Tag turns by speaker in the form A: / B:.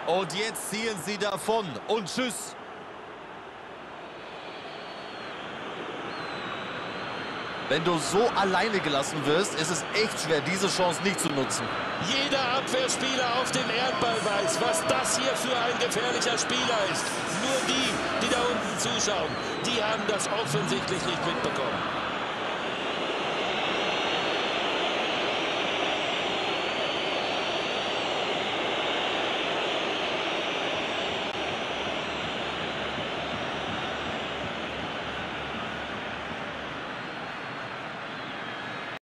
A: Und jetzt ziehen sie davon. Und tschüss. Wenn du so alleine gelassen wirst, ist es echt schwer, diese Chance nicht zu nutzen.
B: Jeder Abwehrspieler auf dem Erdball weiß, was das hier für ein gefährlicher Spieler ist. Nur die da unten zuschauen, die haben das offensichtlich nicht mitbekommen.